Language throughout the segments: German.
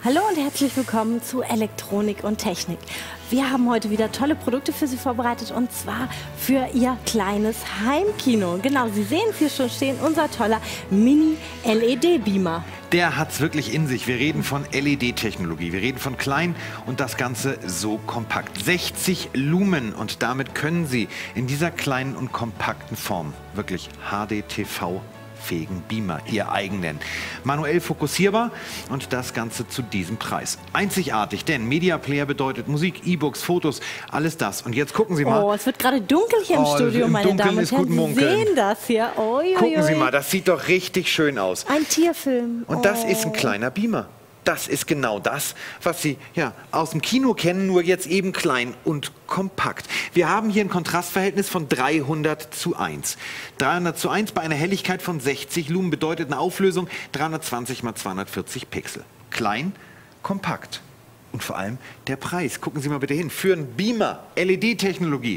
Hallo und herzlich willkommen zu Elektronik und Technik. Wir haben heute wieder tolle Produkte für Sie vorbereitet und zwar für Ihr kleines Heimkino. Genau, Sie sehen es hier schon stehen, unser toller Mini-LED-Beamer. Der hat es wirklich in sich. Wir reden von LED-Technologie. Wir reden von klein und das Ganze so kompakt. 60 Lumen und damit können Sie in dieser kleinen und kompakten Form wirklich HD-TV fähigen Beamer, Ihr eigenen. Manuell fokussierbar und das Ganze zu diesem Preis. Einzigartig, denn Media Player bedeutet Musik, E-Books, Fotos, alles das. Und jetzt gucken Sie mal. Oh, es wird gerade dunkel hier im Studio, meine Damen und Herren. Sie sehen das hier. Gucken Sie mal, das sieht doch richtig schön aus. Ein Tierfilm. Und das ist ein kleiner Beamer. Das ist genau das, was Sie ja aus dem Kino kennen, nur jetzt eben klein und kompakt. Wir haben hier ein Kontrastverhältnis von 300:1. 300:1 bei einer Helligkeit von 60 Lumen bedeutet eine Auflösung 320 x 240 Pixel. Klein, kompakt. Und vor allem der Preis. Gucken Sie mal bitte hin. Für einen Beamer, LED-Technologie,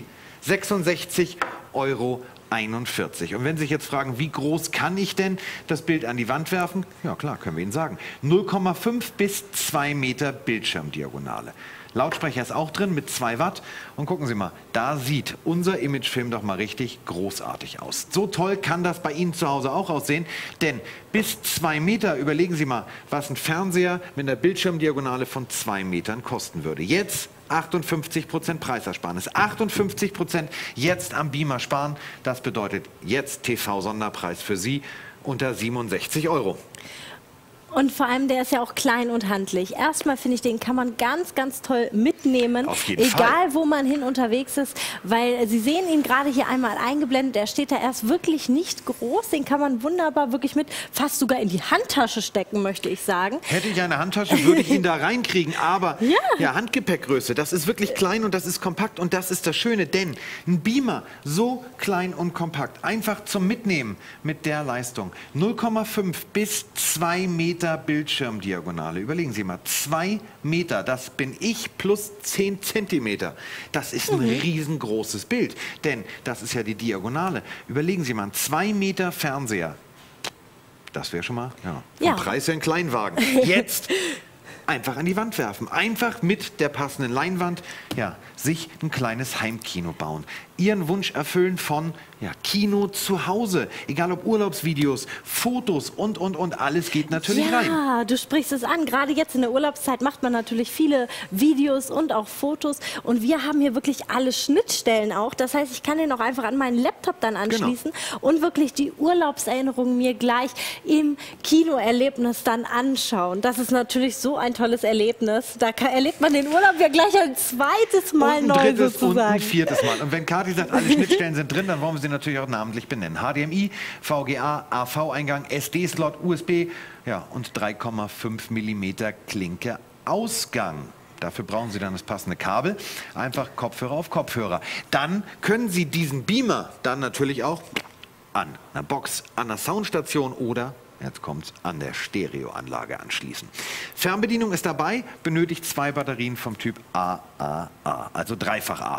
66,41 €. Und wenn Sie sich jetzt fragen, wie groß kann ich denn das Bild an die Wand werfen? Ja klar, können wir Ihnen sagen. 0,5 bis 2 Meter Bildschirmdiagonale. Lautsprecher ist auch drin mit 2 Watt. Und gucken Sie mal, da sieht unser Imagefilm doch mal richtig großartig aus. So toll kann das bei Ihnen zu Hause auch aussehen. Denn bis 2 Meter, überlegen Sie mal, was ein Fernseher mit einer Bildschirmdiagonale von 2 Metern kosten würde. Jetzt 58% Preisersparnis. 58% jetzt am Beamer sparen. Das bedeutet jetzt TV-Sonderpreis für Sie unter 67 €. Und vor allem, der ist ja auch klein und handlich. Erstmal finde ich, den kann man ganz, ganz toll mitnehmen. Auf jeden Fall. Egal, wo man hin unterwegs ist, weil Sie sehen ihn gerade hier einmal eingeblendet. Der steht da erst wirklich nicht groß. Den kann man wunderbar wirklich mit, fast sogar in die Handtasche stecken, möchte ich sagen. Hätte ich eine Handtasche, würde ich ihn da reinkriegen. Aber ja, Handgepäckgröße, das ist wirklich klein und das ist kompakt. Und das ist das Schöne, denn ein Beamer, so klein und kompakt, einfach zum Mitnehmen mit der Leistung. 0,5 bis 2 Meter Bildschirmdiagonale. Überlegen Sie mal, 2 Meter, das bin ich plus 10 Zentimeter. Das ist ein riesengroßes Bild, denn das ist ja die Diagonale. Überlegen Sie mal, ein 2 Meter Fernseher. Das wäre schon mal, vom Preis her ein Kleinwagen. Jetzt einfach an die Wand werfen. Einfach mit der passenden Leinwand, sich ein kleines Heimkino bauen. Ihren Wunsch erfüllen von Kino zu Hause. Egal ob Urlaubsvideos, Fotos und. Alles geht natürlich rein. Ja, du sprichst es an. Gerade jetzt in der Urlaubszeit macht man natürlich viele Videos und auch Fotos. Und wir haben hier wirklich alle Schnittstellen auch. Das heißt, ich kann den auch einfach an meinen Laptop dann anschließen und wirklich die Urlaubserinnerungen mir gleich im Kinoerlebnis dann anschauen. Das ist natürlich so ein tolles Erlebnis. Da erlebt man den Urlaub ja gleich ein zweites Mal und ein neu drittes sozusagen. Und ein viertes Mal. Und wenn Kathi sagt, alle Schnittstellen sind drin, dann wollen wir sie natürlich auch namentlich benennen. HDMI, VGA, AV-Eingang, SD-Slot, USB und 3,5 mm Klinke-Ausgang. Dafür brauchen Sie dann das passende Kabel. Einfach Kopfhörer auf Kopfhörer. Dann können Sie diesen Beamer dann natürlich auch an einer Box, an einer Soundstation oder jetzt kommt's, an der Stereoanlage anschließen. Fernbedienung ist dabei, benötigt 2 Batterien vom Typ AAA, also dreifach A.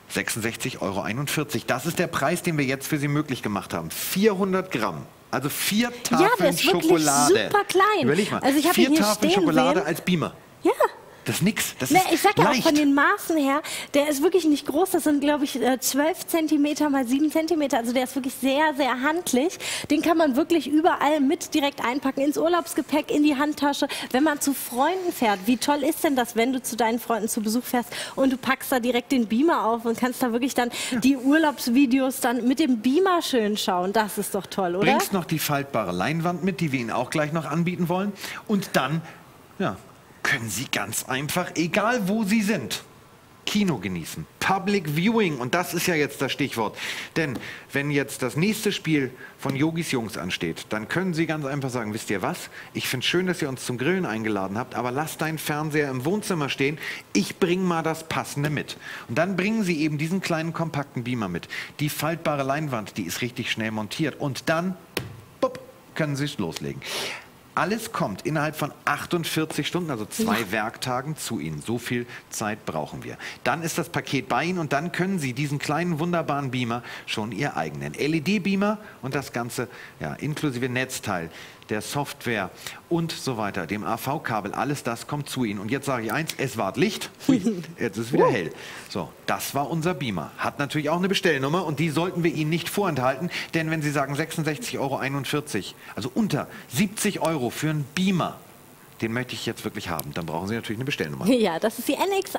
66,41 €. Das ist der Preis, den wir jetzt für Sie möglich gemacht haben. 400 Gramm. Also 4 Tafeln der ist wirklich Schokolade. super klein. Überleg mal, Also ich habe 4 ihn hier Tafeln stehen Schokolade sehen. als Beamer. Ja. Das ist nix. Das Ne, ist ich sag ja auch leicht. von den Maßen her, der ist wirklich nicht groß. Das sind, glaube ich, 12 cm mal 7 cm. Also der ist wirklich sehr, sehr handlich. Den kann man wirklich überall mit direkt einpacken. Ins Urlaubsgepäck, in die Handtasche. Wenn man zu Freunden fährt, wie toll ist denn das, wenn du zu deinen Freunden zu Besuch fährst und du packst da direkt den Beamer auf und kannst da wirklich dann die Urlaubsvideos dann mit dem Beamer schön schauen. Das ist doch toll, oder? Bringst noch die faltbare Leinwand mit, die wir Ihnen auch gleich noch anbieten wollen. Und dann, können Sie ganz einfach, egal wo Sie sind, Kino genießen. Public Viewing, und das ist ja jetzt das Stichwort. Denn wenn jetzt das nächste Spiel von Yogis Jungs ansteht, dann können Sie ganz einfach sagen, wisst ihr was? Ich finde es schön, dass ihr uns zum Grillen eingeladen habt, aber lasst deinen Fernseher im Wohnzimmer stehen. Ich bringe mal das Passende mit. Und dann bringen Sie eben diesen kleinen, kompakten Beamer mit. Die faltbare Leinwand, die ist richtig schnell montiert. Und dann, können Sie es loslegen. Alles kommt innerhalb von 48 Stunden, also 2 Werktagen zu Ihnen. So viel Zeit brauchen wir. Dann ist das Paket bei Ihnen und dann können Sie diesen kleinen, wunderbaren Beamer schon Ihr eigenen LED-Beamer und das Ganze inklusive Netzteil der Software und so weiter, dem AV-Kabel, alles das kommt zu Ihnen. Und jetzt sage ich eins, es ward Licht, hui, jetzt ist es wieder hell. So, das war unser Beamer. Hat natürlich auch eine Bestellnummer und die sollten wir Ihnen nicht vorenthalten, denn wenn Sie sagen 66,41 €, also unter 70 € für einen Beamer, den möchte ich jetzt wirklich haben. Dann brauchen Sie natürlich eine Bestellnummer. Ja, das ist die NX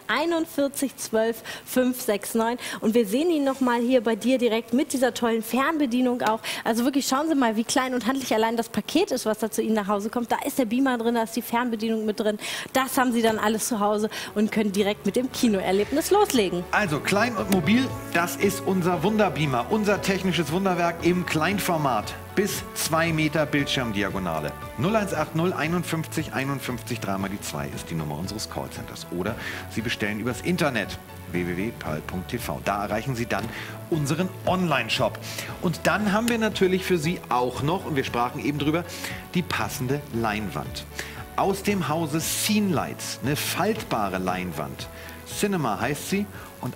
4112569 und wir sehen ihn noch mal hier bei dir direkt mit dieser tollen Fernbedienung auch. Also wirklich, schauen Sie mal, wie klein und handlich allein das Paket ist, was da zu Ihnen nach Hause kommt. Da ist der Beamer drin, da ist die Fernbedienung mit drin. Das haben Sie dann alles zu Hause und können direkt mit dem Kinoerlebnis loslegen. Also klein und mobil, das ist unser Wunderbeamer, unser technisches Wunderwerk im Kleinformat. Bis 2 Meter Bildschirmdiagonale. 0180 51 51 3 mal die 2 ist die Nummer unseres Callcenters. Oder Sie bestellen übers Internet www.pal.tv. Da erreichen Sie dann unseren Online-Shop. Und dann haben wir natürlich für Sie auch noch, und wir sprachen eben drüber, die passende Leinwand. Aus dem Hause Scenelights, eine faltbare Leinwand. Cinema heißt sie und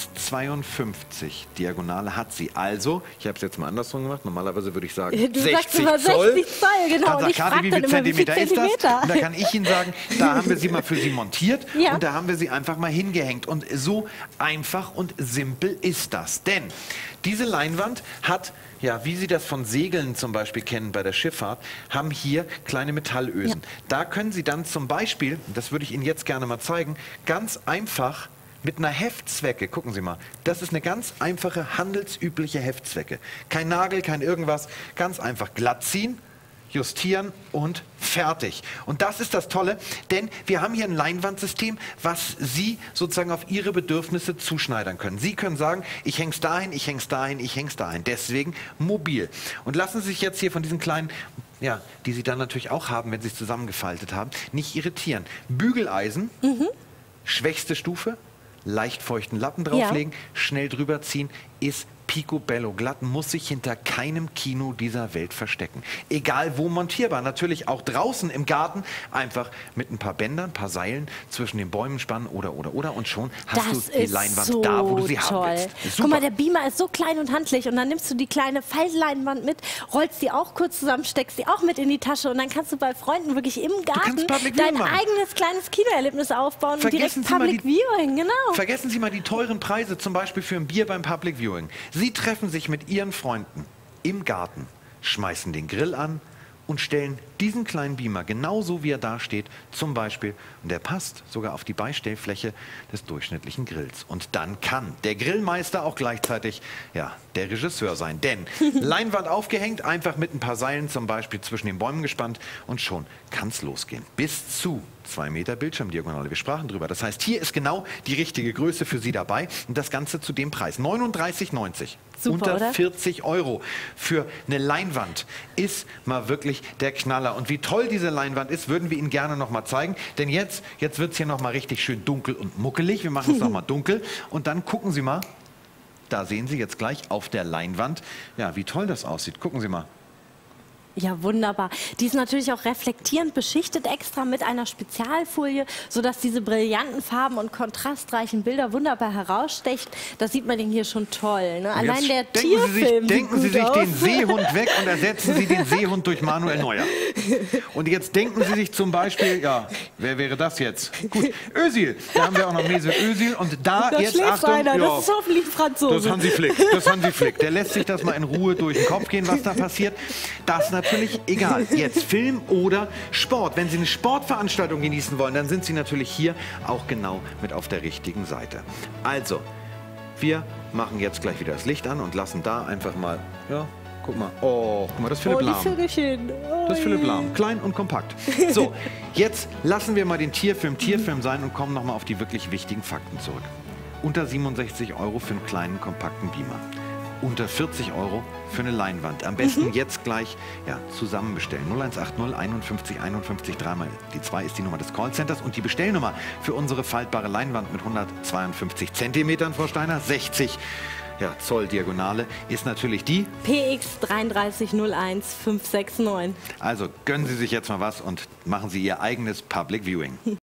1,52 Diagonale hat sie. Also, ich habe es jetzt mal andersrum gemacht. Normalerweise würde ich sagen du 60 sagst Zoll. 60 Zoll, genau. Dann sagt Kathi, wie viel Zentimeter ist das? Und da kann ich Ihnen sagen, da haben wir sie mal für Sie montiert Ja. und da haben wir sie einfach mal hingehängt. Und so einfach und simpel ist das. Denn diese Leinwand hat, ja, wie Sie das von Segeln zum Beispiel kennen bei der Schifffahrt, haben hier kleine Metallösen. Ja. Da können Sie dann zum Beispiel, das würde ich Ihnen jetzt gerne mal zeigen, ganz einfach mit einer Heftzwecke, gucken Sie mal, das ist eine ganz einfache, handelsübliche Heftzwecke. Kein Nagel, kein irgendwas, ganz einfach glatt ziehen, justieren und fertig. Und das ist das Tolle, denn wir haben hier ein Leinwandsystem, was Sie sozusagen auf Ihre Bedürfnisse zuschneidern können. Sie können sagen, ich hänge es dahin, ich hänge es dahin, ich hänge es dahin. Deswegen mobil. Und lassen Sie sich jetzt hier von diesen kleinen, ja, die Sie dann natürlich auch haben, wenn Sie es zusammengefaltet haben, nicht irritieren. Bügeleisen, schwächste Stufe, leicht feuchten Lappen drauflegen, schnell drüber ziehen, ist picobello glatt, muss sich hinter keinem Kino dieser Welt verstecken. Egal wo montierbar, natürlich auch draußen im Garten, einfach mit ein paar Bändern, ein paar Seilen zwischen den Bäumen spannen oder und schon hast du die Leinwand so da, wo du sie haben toll. willst. Super. Guck mal, der Beamer ist so klein und handlich und dann nimmst du die kleine Faltleinwand mit, rollst die auch kurz zusammen, steckst die auch mit in die Tasche und dann kannst du bei Freunden wirklich im Garten dein eigenes kleines Kinoerlebnis aufbauen und direkt Public Viewing, genau. Vergessen Sie mal die teuren Preise, zum Beispiel für ein Bier beim Public Viewing. Sie treffen sich mit Ihren Freunden im Garten, schmeißen den Grill an und stellen diesen kleinen Beamer, genauso wie er da steht, zum Beispiel, und der passt sogar auf die Beistellfläche des durchschnittlichen Grills. Und dann kann der Grillmeister auch gleichzeitig, ja, der Regisseur sein. Denn Leinwand aufgehängt, einfach mit ein paar Seilen zum Beispiel zwischen den Bäumen gespannt und schon kann es losgehen. Bis zu 2 Meter Bildschirmdiagonale. Wir sprachen drüber. Das heißt, hier ist genau die richtige Größe für Sie dabei und das Ganze zu dem Preis. 39,90. Super, unter oder? 40 € für eine Leinwand ist mal wirklich der Knaller. Und wie toll diese Leinwand ist, würden wir Ihnen gerne noch mal zeigen. Denn jetzt wird es hier noch mal richtig schön dunkel und muckelig. Wir machen es noch mal dunkel. Und dann gucken Sie mal, da sehen Sie jetzt gleich auf der Leinwand, ja, wie toll das aussieht. Gucken Sie mal. Ja, wunderbar. Die ist natürlich auch reflektierend beschichtet extra mit einer Spezialfolie, sodass diese brillanten Farben und kontrastreichen Bilder wunderbar herausstechen. Das sieht man den hier schon toll. Ne? Allein der Tierfilm denken Sie sich aus. den Seehund weg und ersetzen Sie den Seehund durch Manuel Neuer. Und jetzt denken Sie sich zum Beispiel, ja, wer wäre das jetzt? Gut, Özil. Da haben wir auch noch Mesut Özil und da Da jetzt schläft Achtung. einer. Ja, Das ist hoffentlich ein Franzose. das ist Hansi Flick. Das ist Hansi Flick. Der lässt sich das mal in Ruhe durch den Kopf gehen, was da passiert. Das natürlich egal. Jetzt Film oder Sport. Wenn Sie eine Sportveranstaltung genießen wollen, dann sind Sie natürlich hier auch genau mit auf der richtigen Seite. Also, wir machen jetzt gleich wieder das Licht an und lassen da einfach mal, ja, guck mal. Oh, guck mal, das ist Philipp Lahm. die Vögelchen. Das ist Philipp Lahm. Klein und kompakt. So, jetzt lassen wir mal den Tierfilm sein und kommen nochmal auf die wirklich wichtigen Fakten zurück. Unter 67 € für einen kleinen, kompakten Beamer. Unter 40 € für eine Leinwand. Am besten jetzt gleich zusammen bestellen. 0180 51 51 3 mal die 2 ist die Nummer des Callcenters und die Bestellnummer für unsere faltbare Leinwand mit 152 Zentimetern, Frau Steiner, 60 Zoll Diagonale ist natürlich die PX 3301569. Also gönnen Sie sich jetzt mal was und machen Sie Ihr eigenes Public Viewing.